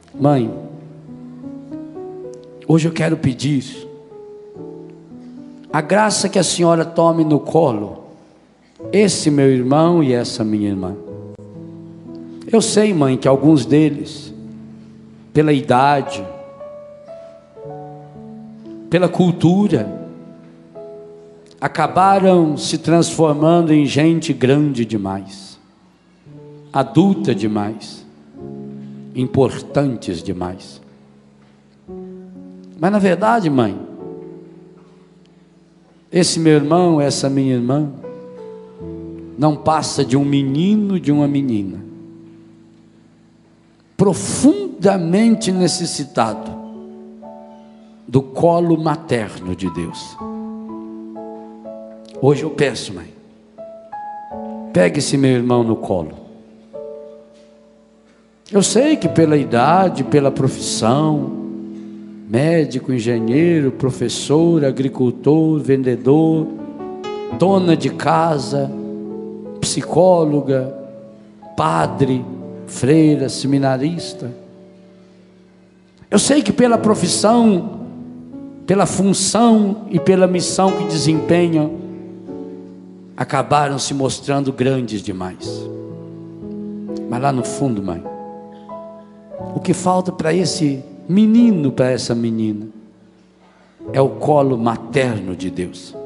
Mãe, hoje eu quero pedir a graça que a senhora tome no colo esse meu irmão e essa minha irmã. Eu sei, mãe, que alguns deles, pela idade, pela cultura, acabaram se transformando em gente grande demais, adulta demais, importantes demais. Mas na verdade, mãe, esse meu irmão, essa minha irmã, não passa de um menino e de uma menina, profundamente necessitado do colo materno de Deus. Hoje eu peço, mãe, pegue esse meu irmão no colo. Eu sei que pela idade, pela profissão, médico, engenheiro, professor, agricultor, vendedor, dona de casa, psicóloga, padre, freira, seminarista. Eu sei que pela profissão, pela função e pela missão que desempenham, acabaram se mostrando grandes demais. Mas lá no fundo, mãe, o que falta para esse menino, para essa menina, é o colo materno de Deus.